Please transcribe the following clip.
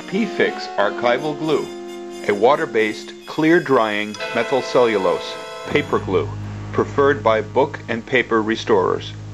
Pfix Archival Glue, a water-based, clear-drying methyl cellulose paper glue, preferred by book and paper restorers.